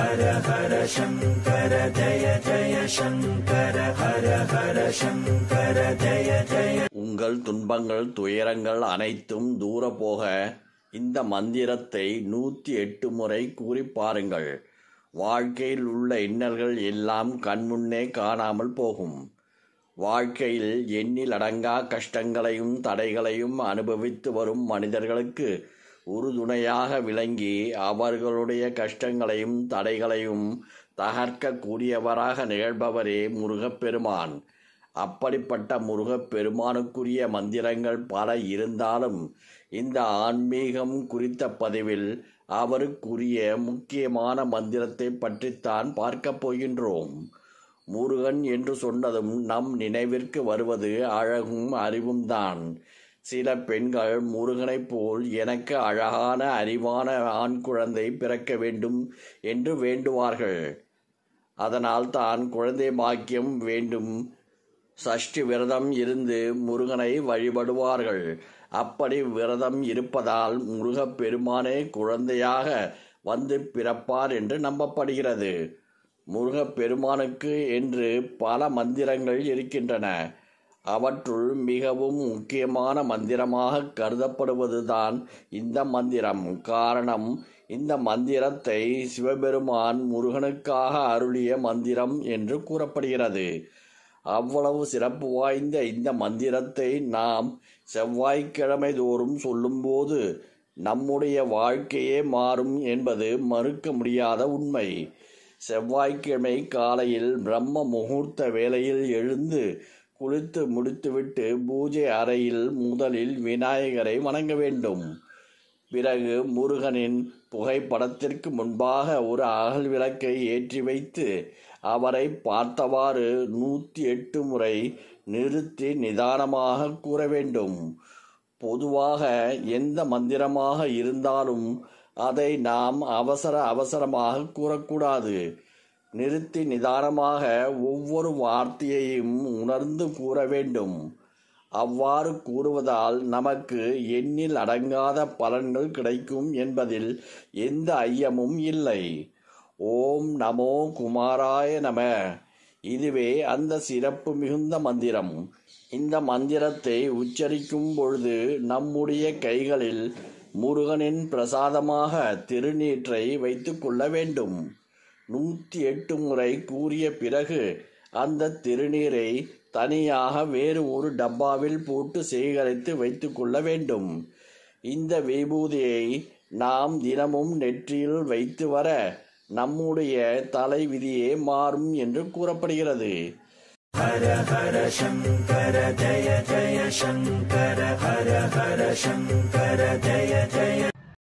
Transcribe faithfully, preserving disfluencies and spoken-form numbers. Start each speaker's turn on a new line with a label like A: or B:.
A: ஹர ஹர சங்கர ஜய ஜய சங்கர ஹர ஹர சங்கர ஜய ஜய.
B: உங்கள் துன்பங்கள் துயரங்கள் அனைத்தும் தூர போக இந்த மந்திரத்தை நூற்றி எட்டு முறை கூறி பாருங்கள். வாழ்க்கையில் உள்ள இன்னல்கள் எல்லாம் கண்முன்னே காணாமல் போகும். வாழ்க்கையில் எண்ணில் அடங்கா கஷ்டங்களையும் தடைகளையும் அனுபவித்து வரும் மனிதர்களுக்கு உறுதுணையாக விளங்கி அவர்களுடைய கஷ்டங்களையும் தடைகளையும் தகர்க்கக்கூடியவராக நிகழ்பவரே முருகப்பெருமான். அப்படிப்பட்ட முருகப்பெருமானுக்குரிய மந்திரங்கள் பல இருந்தாலும் இந்த ஆன்மீகம் குறித்த பதிவில் அவருக்குரிய முக்கியமான மந்திரத்தை பற்றித்தான் பார்க்க போகின்றோம். முருகன் என்று சொன்னதும் நம் நினைவிற்கு வருவது அழகும் அறிவும் தான். சில பெண்கள் முருகனைப் போல் எனக்கு அழகான அறிவான ஆண் குழந்தை பிறக்க வேண்டும் என்று வேண்டுவார்கள். அதனால் தான் குழந்தை பாக்கியம் வேண்டும் சஷ்டி விரதம் இருந்து முருகனை வழிபடுவார்கள். அப்படி விரதம் இருப்பதால் முருகப்பெருமானே குழந்தையாக வந்து பிறப்பார் என்று நம்பப்படுகிறது. முருகப்பெருமானுக்கு என்று பல மந்திரங்கள் இருக்கின்றன. அவற்றுள் மிகவும் முக்கியமான மந்திரமாக கருதப்படுவதுதான் இந்த மந்திரம். காரணம், இந்த மந்திரத்தை சிவபெருமான் முருகனுக்காக அருளிய மந்திரம் என்று கூறப்படுகிறது. அவ்வளவு சிறப்பு வாய்ந்த இந்த மந்திரத்தை நாம் செவ்வாய்க்கிழமை தோறும் சொல்லும்போது நம்முடைய வாழ்க்கையே மாறும் என்பது மறுக்க முடியாத உண்மை. செவ்வாய்க்கிழமை காலையில் பிரம்ம முகூர்த்த வேளையில் எழுந்து குளித்து முடித்துவிட்டு பூஜை அறையில் முதலில் விநாயகரை வணங்க வேண்டும். பிறகு முருகனின் புகைப்படத்திற்கு முன்பாக ஒரு அகல் விளக்கை ஏற்றி வைத்து அவரை பார்த்தவாறு நூற்றி எட்டு முறை நிறுத்தி நிதானமாக கூற வேண்டும். பொதுவாக எந்த மந்திரமாக இருந்தாலும் அதை நாம் அவசர அவசரமாக கூறக்கூடாது. நிறுத்தி நிதானமாக ஒவ்வொரு வார்த்தையையும் உணர்ந்து கூற வேண்டும். அவ்வாறு கூறுவதால் நமக்கு எண்ணில் அடங்காத பலன்கள் கிடைக்கும் என்பதில் எந்த ஐயமும் இல்லை. ஓம் நமோ குமாராய நம. இதுவே அந்த சிறப்பு மிகுந்த மந்திரம். இந்த மந்திரத்தை உச்சரிக்கும் பொழுது நம்முடைய கைகளில் முருகனின் பிரசாதமாக திருநீற்றை வைத்து கொள்ள வேண்டும். நூற்றி எட்டு முறை கூறிய பிறகு அந்த திருநீரை தனியாக வேறு ஒரு டப்பாவில் போட்டு சேகரித்து வைத்து கொள்ள வேண்டும். இந்த விபூதியை நாம் தினமும் நெற்றியில் வைத்து வர நம்முடைய தலைவிதியே மாறும் என்று கூறப்படுகிறது.
A: ஹர ஹர சங்கர ஜய ஜய சங்கர ஹர ஹர சங்கர ஜய ஜய